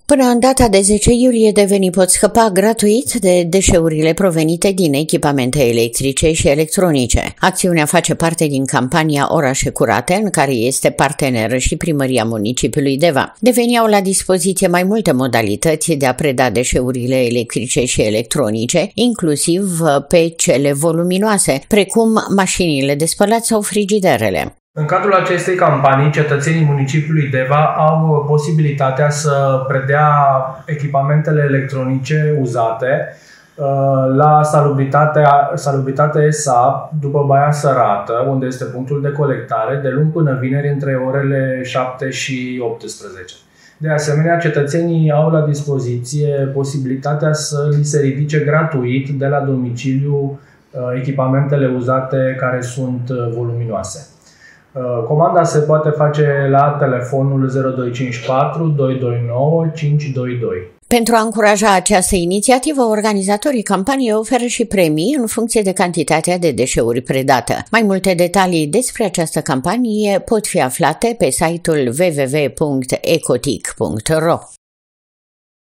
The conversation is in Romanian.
Până în data de 10 iulie devenii pot scăpa gratuit de deșeurile provenite din echipamente electrice și electronice. Acțiunea face parte din campania Orașe Curate, în care este parteneră și primăria municipiului Deva. Deveniau la dispoziție mai multe modalități de a preda deșeurile electrice și electronice, inclusiv pe cele voluminoase, precum mașinile de spălat sau frigiderele. În cadrul acestei campanii, cetățenii municipiului Deva au posibilitatea să predea echipamentele electronice uzate la Salubritate SA, după Baia Sărată, unde este punctul de colectare, de luni până vineri, între orele 7 și 18. De asemenea, cetățenii au la dispoziție posibilitatea să li se ridice gratuit de la domiciliu echipamentele uzate care sunt voluminoase. Comanda se poate face la telefonul 0254 229 522. Pentru a încuraja această inițiativă, organizatorii campaniei oferă și premii în funcție de cantitatea de deșeuri predate. Mai multe detalii despre această campanie pot fi aflate pe site-ul www.ecotic.ro.